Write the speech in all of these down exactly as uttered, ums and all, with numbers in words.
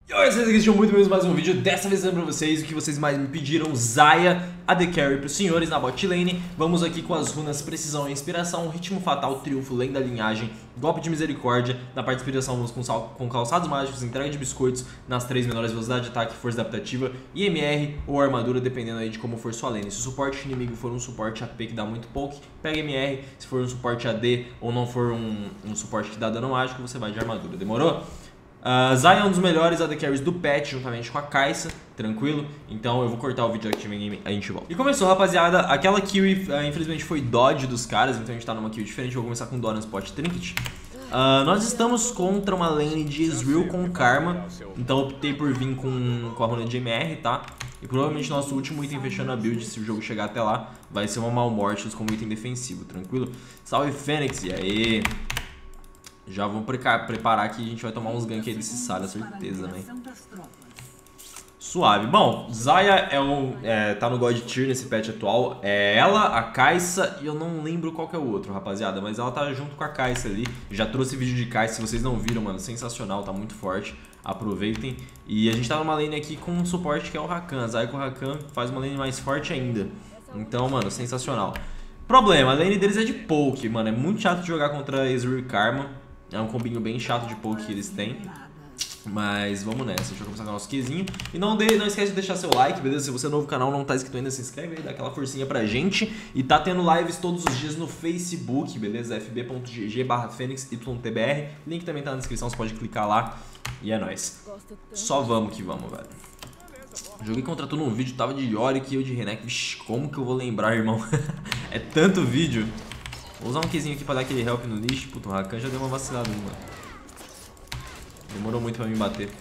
E olha, vocês aqui sejam muito bem-vindos a mais um vídeo. Dessa vez eu pra vocês o que vocês mais me pediram: Xayah, A D Carry pros senhores na bot lane. Vamos aqui com as runas Precisão e Inspiração, Ritmo Fatal, Triunfo, Lenda Linhagem, Golpe de Misericórdia. Na parte de inspiração vamos com, sal com calçados mágicos, entrega de biscoitos nas três menores: velocidade de ataque, força adaptativa, I M R ou armadura, dependendo aí de como for sua lane. Se o suporte inimigo for um suporte A P que dá muito poke, pega M R. Se for um suporte A D ou não for um, um suporte que dá dano mágico, você vai de armadura. Demorou? Uh, Xayah é um dos melhores A D Carries do patch, juntamente com a Kai'Sa, tranquilo? Então eu vou cortar o vídeo aqui e a gente volta. E começou, rapaziada, aquela kill uh, infelizmente foi dodge dos caras, então a gente tá numa kill diferente. Eu vou começar com Dora no Spot Trinket. Uh, nós estamos contra uma lane de Ezreal com Karma, então eu optei por vir com, com a runa de M R, tá? E provavelmente nosso último item fechando a build, se o jogo chegar até lá, vai ser uma Malmortius como item defensivo, tranquilo? Salve Fênix, e aí? Já vamos preparar que a gente vai tomar uns ganks aí desse Sara, certeza, né? Suave. Bom, Xayah é um, é, tá no God Tier nesse patch atual. É ela, a Kai'Sa e eu não lembro qual que é o outro, rapaziada. Mas ela tá junto com a Kai'Sa ali. Já trouxe vídeo de Kai'Sa, se vocês não viram, mano, sensacional, tá muito forte. Aproveitem. E a gente tá numa lane aqui com um suporte que é o Rakan. Xayah com o Rakan faz uma lane mais forte ainda. Então, mano, sensacional. Problema, a lane deles é de poke, mano. É muito chato de jogar contra Ezreal e Karma. É um combinho bem chato de poke que eles têm. Mas vamos nessa, deixa eu começar com o nosso Qzinho. E não, de, não esquece de deixar seu like, beleza? Se você é novo no canal, não tá inscrito ainda, se inscreve aí, dá aquela forcinha pra gente. E tá tendo lives todos os dias no Facebook, beleza? f b ponto g g barra fênix y t b r. Link também tá na descrição, você pode clicar lá. E é nóis. Só vamos que vamos, velho. Joguei contra tu num vídeo, tava de Yorick e eu de Renek. Vixe, como que eu vou lembrar, irmão? É tanto vídeo. Vou usar um Qzinho aqui pra dar aquele help no lixo. Puta, o Rakan já deu uma vacilada, mano. Demorou muito pra me bater.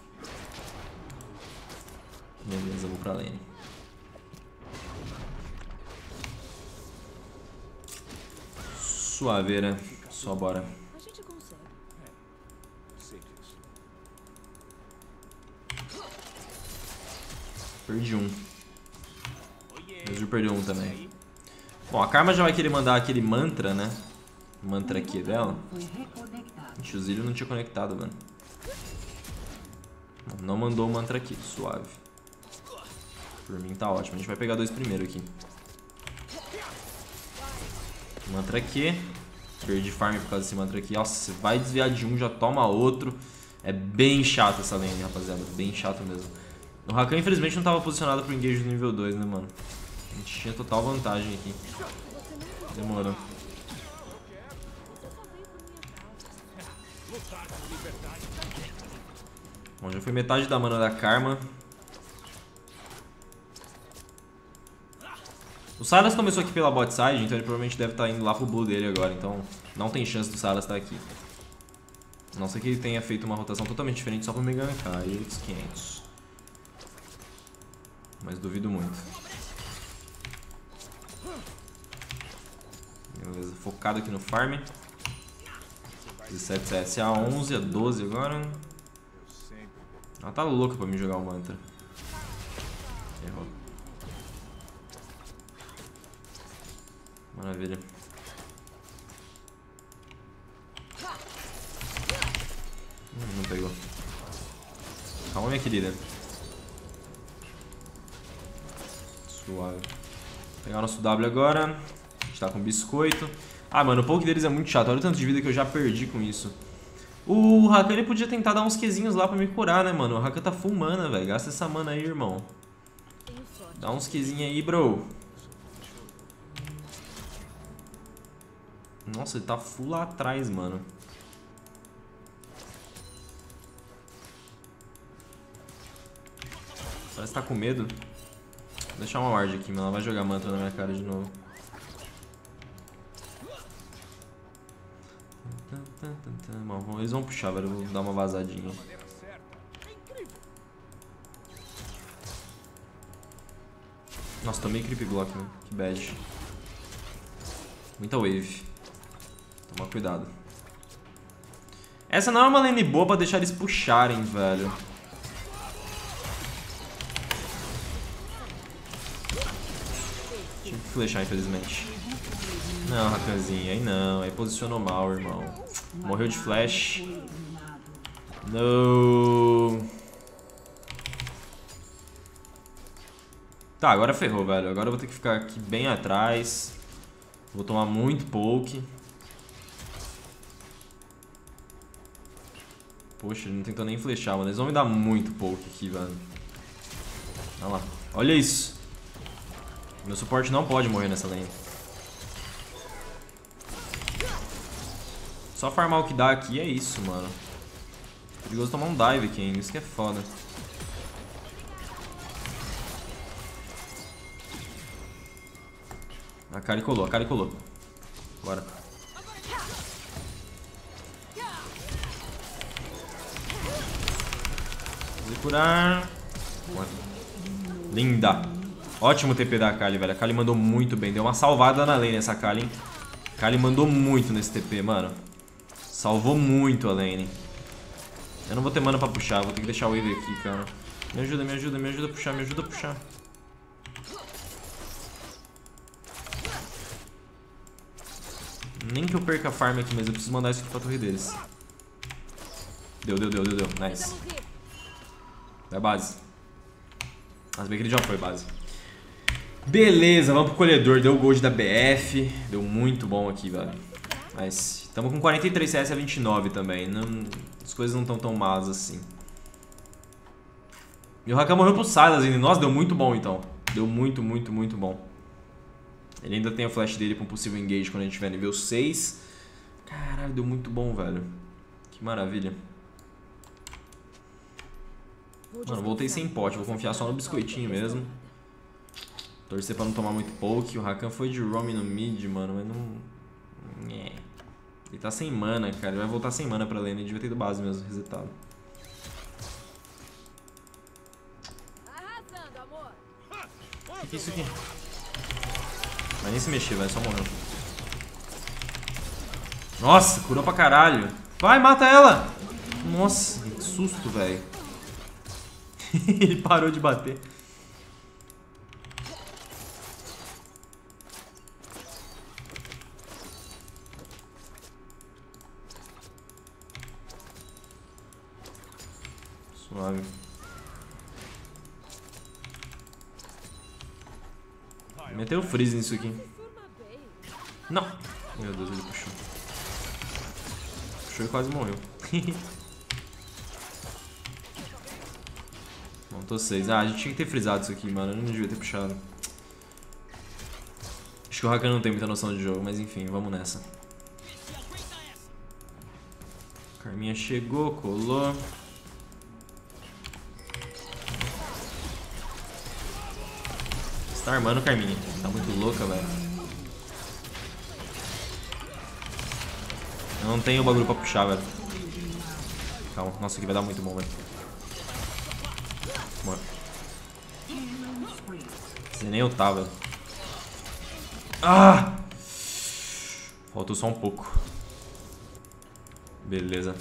Beleza, eu vou pra lane. Suaveira. Só bora. Perdi um. Ezreal perdeu um também. Bom, a Karma já vai querer mandar aquele mantra, né? Mantra aqui dela. Gente, o Zillion não tinha conectado, mano. Não mandou o mantra aqui, suave. Por mim tá ótimo. A gente vai pegar dois primeiro aqui. Mantra aqui. Perdi farm por causa desse mantra aqui. Nossa, você vai desviar de um, já toma outro. É bem chato essa lane, rapaziada. Bem chato mesmo. O Rakan, infelizmente, não tava posicionado pro engage do nível dois, né, mano? A gente tinha total vantagem aqui. Demorou. Bom, já foi metade da mana da Karma. O Sylas começou aqui pela bot side, então ele provavelmente deve estar indo lá pro blue dele agora. Então não tem chance do Sylas estar aqui. A não ser que ele tenha feito uma rotação totalmente diferente só pra me gankar. Aí quinhentos. Mas duvido muito. Beleza, focado aqui no farm. dezessete C S a onze, a doze agora. Ela tá louca pra me jogar o mantra. Errou. Maravilha. Hum, não pegou. Calma, minha querida. Suave. Vou pegar nosso W agora. A gente tá com biscoito. Ah, mano, o poke deles é muito chato. Olha o tanto de vida que eu já perdi com isso. O Rakan, ele podia tentar dar uns Qzinhos lá pra me curar, né, mano? O Rakan tá full mana, velho. Gasta essa mana aí, irmão. Dá uns Qzinhos aí, bro. Nossa, ele tá full lá atrás, mano. Parece que tá com medo. Vou deixar uma ward aqui, mas ela vai jogar mantra na minha cara de novo. Bom, eles vão puxar, velho. Eu vou dar uma vazadinha. Nossa, tomei creep block, né? Que bad. Muita wave. Toma cuidado. Essa não é uma lane boa pra deixar eles puxarem, velho. Tive que flechar, infelizmente. Não, Rakanzinho, aí não. Aí posicionou mal, irmão. Morreu de flash. No. Tá, agora ferrou, velho. Agora eu vou ter que ficar aqui bem atrás. Vou tomar muito poke. Poxa, ele não tentou nem flechar, mano. Eles vão me dar muito poke aqui, velho. Olha lá. Olha isso. Meu suporte não pode morrer nessa lane. Só farmar o que dá aqui é isso, mano. Perigoso tomar um dive aqui ainda. Isso que é foda. A Kali colou, a Kali colou. Bora. Vou curar. Linda. Ótimo T P da Kali, velho. A Kali mandou muito bem. Deu uma salvada na lane essa Kali, hein? A Kali mandou muito nesse T P, mano. Salvou muito a lane. Eu não vou ter mana pra puxar. Vou ter que deixar o wave aqui, cara. Me ajuda, me ajuda, me ajuda a puxar, me ajuda a puxar. Nem que eu perca a farm aqui, mas eu preciso mandar isso aqui pra torre deles. Deu, deu, deu, deu, deu. Nice. Vai base. Mas bem que ele já foi base. Beleza, vamos pro colhedor. Deu o gold da B F. Deu muito bom aqui, velho. Mas estamos com quarenta e três C S a vinte e nove também. Não, as coisas não estão tão más assim. E o Rakan morreu pro Sylas ainda. Nossa, deu muito bom então. Deu muito, muito, muito bom. Ele ainda tem o flash dele pra um possível engage quando a gente tiver nível seis. Caralho, deu muito bom, velho. Que maravilha. Mano, voltei sem pote. Vou confiar só no biscoitinho mesmo. Torcer pra não tomar muito poke. O Rakan foi de roam no mid, mano, mas não... É. Ele tá sem mana, cara. Ele vai voltar sem mana pra lane. Ele devia ter ido base mesmo, resetado. O que é isso aqui? Vai nem se mexer, vai, só morreu. Nossa, curou pra caralho. Vai, mata ela! Nossa, que susto, velho. Ele parou de bater. Suave. Meteu o freeze nisso aqui. Não. Meu Deus, ele puxou. Puxou e quase morreu. Montou seis. Ah, a gente tinha que ter frisado isso aqui, mano. Eu não devia ter puxado. Acho que o Rakan não tem muita noção de jogo, mas enfim, vamos nessa. Carminha chegou, colou. Você tá armando, Carminha. Tá muito louca, velho. Eu não tenho o bagulho pra puxar, velho. Calma. Nossa, aqui vai dar muito bom, velho. Bora. Você nem eu tá, velho. Ah! Faltou só um pouco. Beleza.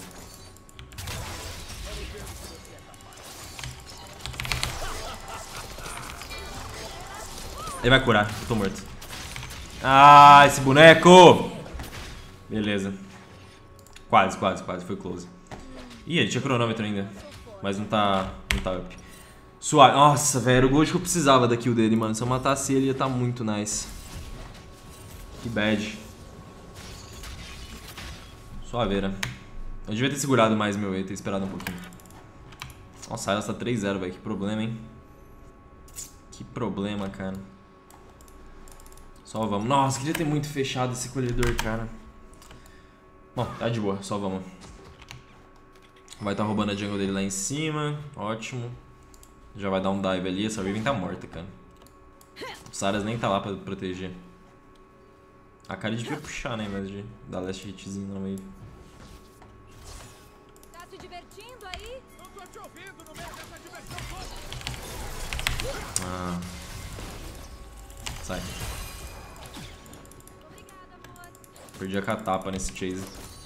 Ele vai curar, eu tô morto. Ah, esse boneco! Beleza. Quase, quase, quase, foi close. Ih, ele tinha cronômetro ainda. Mas não tá, não tá up. Suave. Nossa, velho, era o gold que eu precisava da kill dele, mano. Se eu matasse ele, ia tá muito nice. Que bad. Suaveira. Eu devia ter segurado mais meu E, ter esperado um pouquinho. Nossa, ela tá três zero, velho. Que problema, hein? Que problema, cara. Só vamos. Nossa, queria ter muito fechado esse colhedor, cara. Bom, tá de boa. Só vamos. Vai estar tá roubando a jungle dele lá em cima. Ótimo. Já vai dar um dive ali. Essa Riven tá morta, cara. O Sylas nem tá lá pra proteger. A Kali devia puxar, né? Em vez de dar last hitzinho na wave. Tá se divertindo aí? Não tô te ouvindo no meio dessa diversão toda. Ah. Sai. Obrigada, amor. Perdi a catapa nesse chase.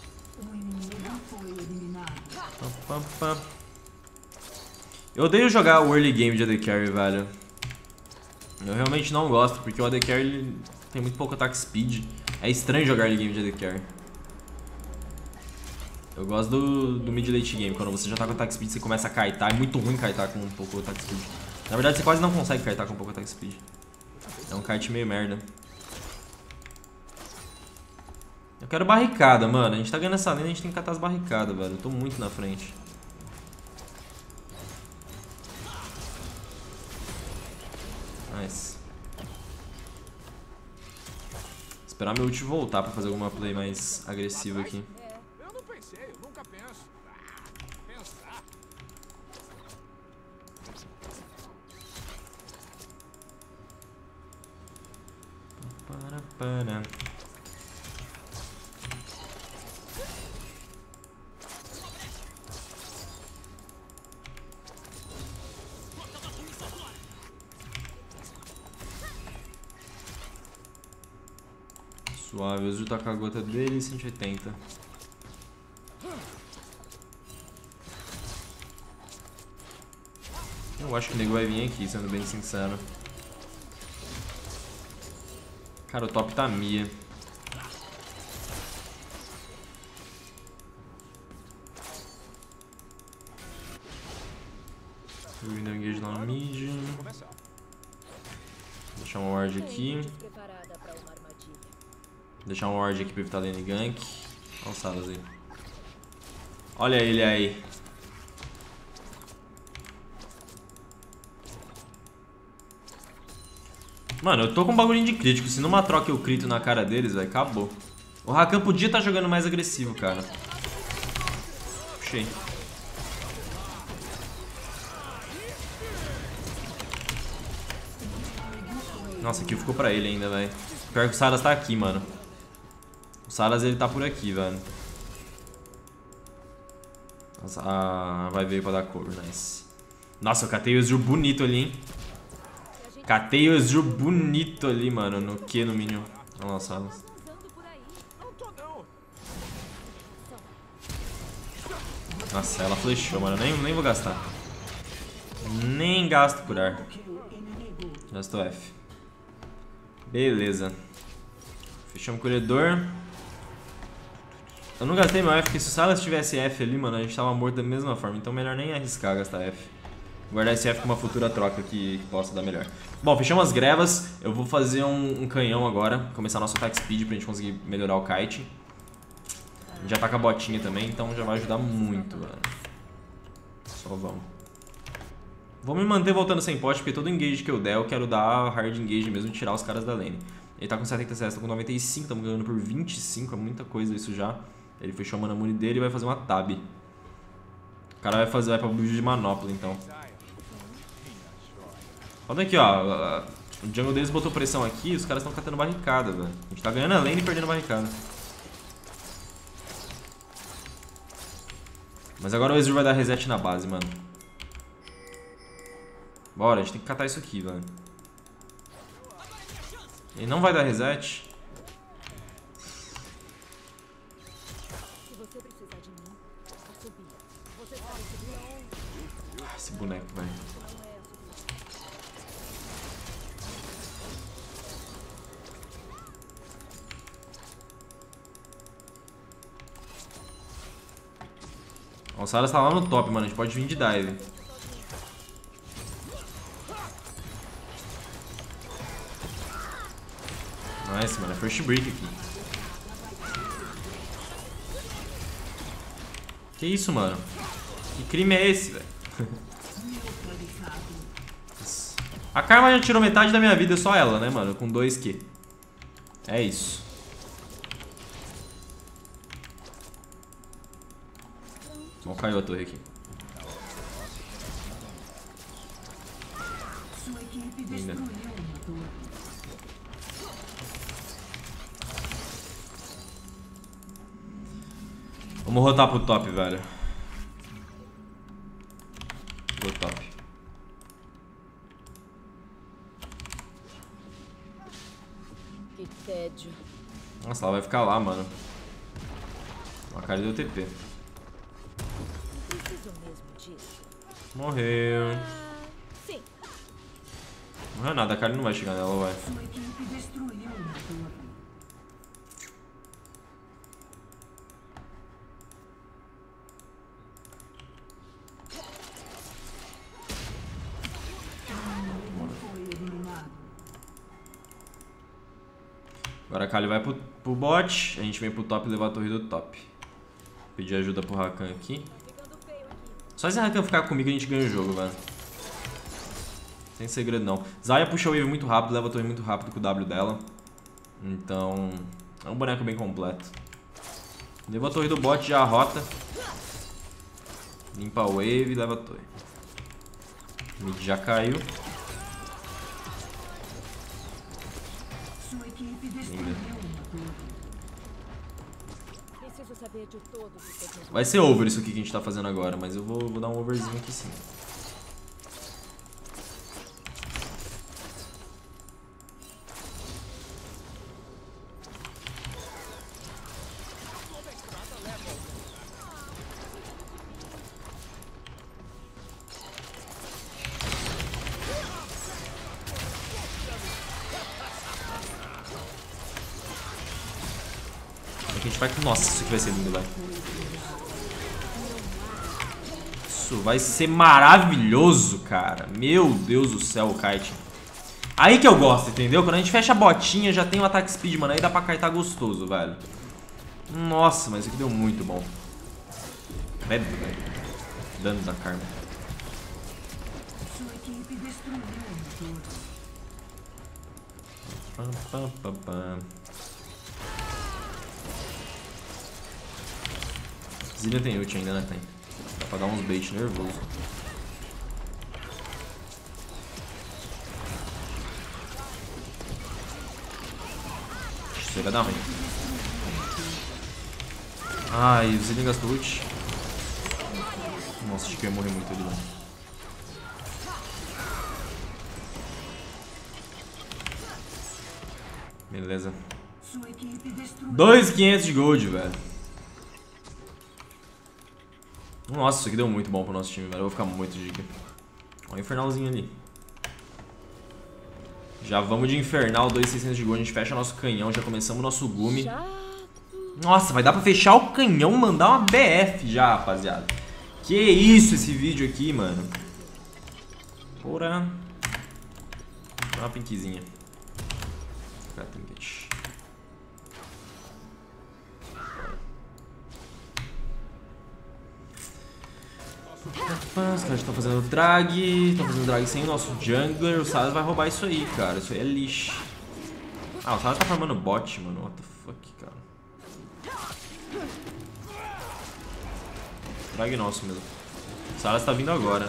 Pam, pam, pam. Eu odeio jogar o early game de A D Carry, velho. Eu realmente não gosto, porque o A D Carry ele tem muito pouco ataque speed. É estranho jogar early game de A D Carry. Eu gosto do, do mid late game, quando você já tá com ataque speed, você começa a kaitar. É muito ruim kaitar com um pouco de ataque speed. Na verdade, você quase não consegue kitar com pouco attack speed. É um kite meio merda. Eu quero barricada, mano. A gente tá ganhando essa lane, a gente tem que catar as barricadas, velho. Eu tô muito na frente. Nice. Esperar meu ult voltar pra fazer alguma play mais agressiva aqui. Eu não pensei, eu nunca penso. Pensar. Para, para. Suave, o Azul tá com a gota dele, cento e oitenta. Eu acho que o nego vai vir aqui, sendo bem sincero. Cara, o top tá Mia. O Window engage lá no mid. Deixar uma ward aqui. Deixar um ward aqui pra evitar lane gank. Olha o Salas aí. Olha ele aí. Mano, eu tô com um bagulhinho de crítico. Se numa troca eu crito na cara deles, velho, acabou. O Rakan podia estar jogando mais agressivo, cara. Puxei. Nossa, aqui ficou pra ele ainda, velho. Pior que o Salas tá aqui, mano. O Salas, ele tá por aqui, velho. Nossa, ah, vai ver pra dar cover, nice. Nossa, eu catei o Ezreal bonito ali, hein. Catei o Ezreal bonito ali, mano. No que, no mínimo? Olha lá o Salas. Nossa, ela flechou, mano. Nem, nem vou gastar. Nem gasto curar. Gastou F. Beleza. Fechamos o corredor. Eu não gastei meu F, porque se o Salas tivesse F ali, mano, a gente tava morto da mesma forma. Então melhor nem arriscar gastar F. Guardar esse F com uma futura troca que, que possa dar melhor. Bom, fechamos as grevas. Eu vou fazer um, um canhão agora. Começar nosso attack speed pra gente conseguir melhorar o kite. A gente já tá com a botinha também, então já vai ajudar muito, velho. Só vamos. Vou me manter voltando sem pote, porque todo engage que eu der, eu quero dar hard engage mesmo e tirar os caras da lane. Ele tá com setenta e sete, tá com noventa e cinco, estamos ganhando por vinte e cinco, é muita coisa isso já. Ele fechou a mana muni dele e vai fazer uma tab. O cara vai fazer, vai pra build de manopla, então. Olha aqui, ó. O jungle deles botou pressão aqui e os caras estão catando barricada, velho. A gente tá ganhando a lane e perdendo barricada. Mas agora o Ezreal vai dar reset na base, mano. Bora, a gente tem que catar isso aqui, velho. Ele não vai dar reset. Esse boneco, velho. O Saras tá lá no top, mano. A gente pode vir de dive. Nice, mano. É first break aqui. Que isso, mano? Que crime é esse, velho? A Karma já tirou metade da minha vida, só ela, né, mano? Com dois Q. É isso. Bom, caiu a torre aqui. Linda. Vamos rotar pro top, velho. Vou top. Que tédio. Nossa, ela vai ficar lá, mano. A cara deu T P. Preciso mesmo disso. Morreu. Ah, sim. Não é nada, a Kali não vai chegar nela, vai. Agora a Kali vai pro, pro bot. A gente vem pro top e levar a torre do top. Pedir ajuda pro Rakan aqui. Só se a Rakan ficar comigo a gente ganha o jogo, velho. Sem segredo não. Zaya puxa o wave muito rápido, leva a torre muito rápido com o W dela. Então, é um boneco bem completo. Leva a torre do bot, já rota. Limpa a wave e leva a torre. Mid já caiu. Vai ser over isso aqui que a gente tá fazendo agora, mas eu vou, vou dar um overzinho aqui sim. A gente vai com... Nossa, isso aqui vai ser lindo, vai. Isso vai ser maravilhoso, cara. Meu Deus do céu, o kite. Aí que eu gosto, entendeu? Quando a gente fecha a botinha, já tem o ataque speed, mano. Aí dá pra kitar gostoso, velho. Nossa, mas isso aqui deu muito bom. Credo, velho. Dano da Karma. Pam, pam, pam, pam. Zilia tem ult ainda, né? Tem. Dá pra dar uns bait nervoso. Isso aí vai dar ruim. Ai, o Zilia gastou ult. Nossa, acho que eu ia morrer muito ali, mano. Beleza. dois mil e quinhentos de gold, velho. Nossa, isso aqui deu muito bom pro nosso time, velho. Eu vou ficar muito giga. Olha o infernalzinho ali. Já vamos de infernal, dois mil e seiscentos de gold. A gente fecha nosso canhão, já começamos o nosso gume. Nossa, vai dar pra fechar o canhão, mandar uma B F já, rapaziada. Que isso esse vídeo aqui, mano. Porra. Dá uma pinkzinha. Vou trinket. Os caras estão fazendo drag. Estão fazendo drag sem o nosso jungler. O Salas vai roubar isso aí, cara. Isso aí é lixo. Ah, o Salas tá farmando bot, mano. What the fuck, cara. Drag nosso mesmo. O Salas tá vindo agora.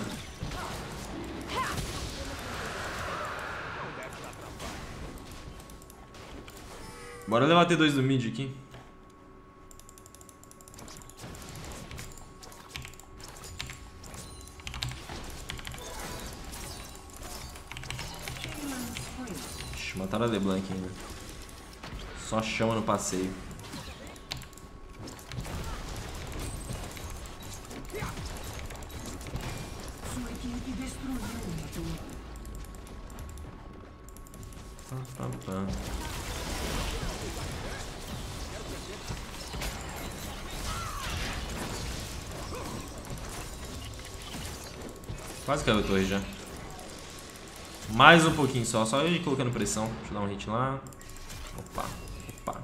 Bora levar T dois do mid aqui. Ixi, mataram a LeBlanc ainda. Só chama no passeio. Pam, pam, pam. Quase caiu a torre já. Mais um pouquinho só, só eu ir colocando pressão. Deixa eu dar um hit lá. Opa, opa.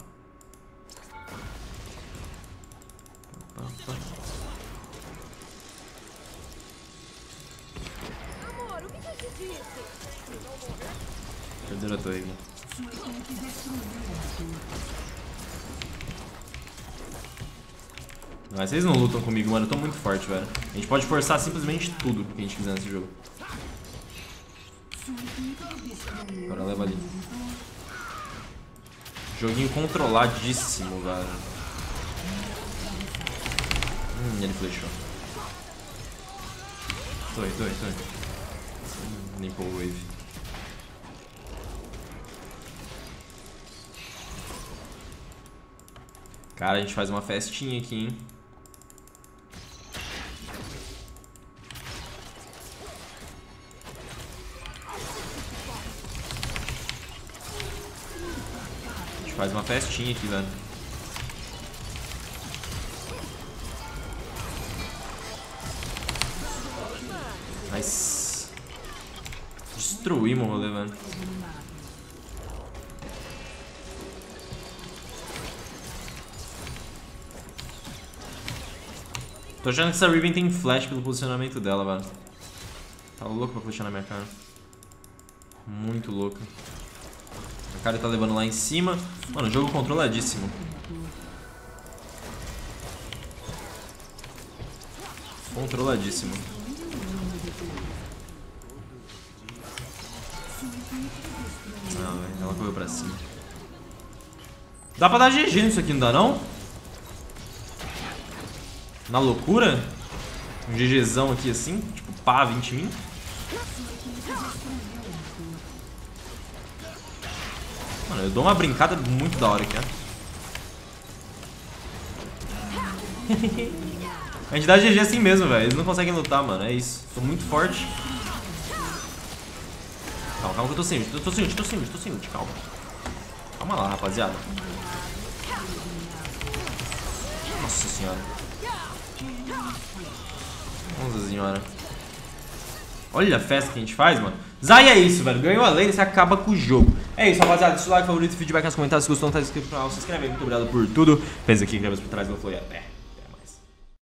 Opa, opa. Amor, o que eu te disse? Perderam a torre aqui. Mas vocês não lutam comigo, mano. Eu tô muito forte, velho. A gente pode forçar simplesmente tudo que a gente quiser nesse jogo. Agora leva ali. Joguinho controladíssimo, velho. Hum, ele flechou. Torre, torre, torre. Hum, limpou o wave. Cara, a gente faz uma festinha aqui, hein. Faz uma festinha aqui, velho. Nice. Destruímos o rolê, velho. Tô achando que essa Riven tem flash pelo posicionamento dela, velho. Tá louco pra flashar na minha cara. Muito louca. A cara tá levando lá em cima. Mano, o jogo controladíssimo. Controladíssimo. Ah, velho, ela correu pra cima. Dá pra dar G G nisso aqui, não dá não? Na loucura? Um GGzão aqui assim, tipo pá, vinte mil. Mano, eu dou uma brincada muito da hora aqui, ó. A gente dá G G assim mesmo, velho. Eles não conseguem lutar, mano. É isso. Tô muito forte. Calma, calma que eu tô sem ult. Eu tô sem ult, tô sem ult, tô sem ult. Calma. Calma lá, rapaziada. Nossa senhora. Nossa senhora. Olha a festa que a gente faz, mano. Zaya é isso, velho. Ganhou a lane, você acaba com o jogo. É isso, rapaziada. Deixa o like, favorito, feedback nos comentários. Se gostou, não tá inscrito no canal. Se inscreve aí. Muito obrigado por tudo. Pensa aqui, inscreve por trás do Flow e até.